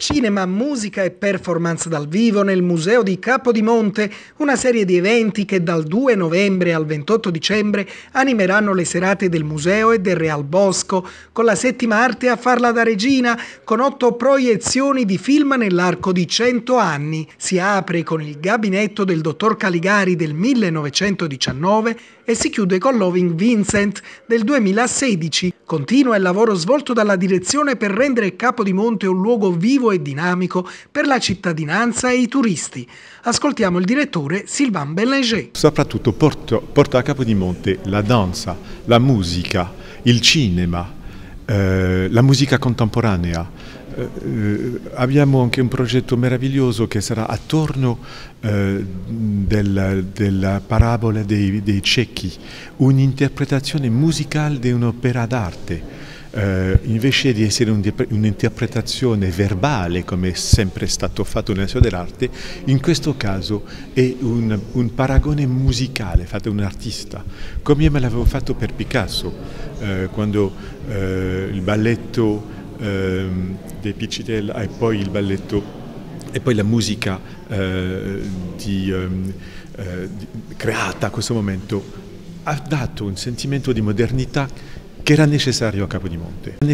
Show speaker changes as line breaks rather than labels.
Cinema, musica e performance dal vivo nel Museo di Capodimonte, una serie di eventi che dal 2 novembre al 28 dicembre animeranno le serate del museo e del Real Bosco, con la settima arte a farla da regina, con 8 proiezioni di film nell'arco di 100 anni. Si apre con il Gabinetto del dottor Caligari del 1919 e si chiude con Loving Vincent del 2016. Continua il lavoro svolto dalla direzione per rendere Capodimonte un luogo vivo e dinamico per la cittadinanza e i turisti. Ascoltiamo il direttore Sylvain Bellanger.
Soprattutto porto a Capodimonte la danza, la musica, il cinema, la musica contemporanea. Abbiamo anche un progetto meraviglioso che sarà attorno della parabola dei ciechi, un'interpretazione musicale di un'opera d'arte. Invece di essere un'interpretazione verbale, come è sempre stato fatto nella storia dell'arte, in questo caso è un paragone musicale fatto da un artista, come me l'avevo fatto per Picasso, quando il balletto dei Piccitella e poi il balletto e poi la musica creata a questo momento ha dato un sentimento di modernità che era necessario a Capodimonte.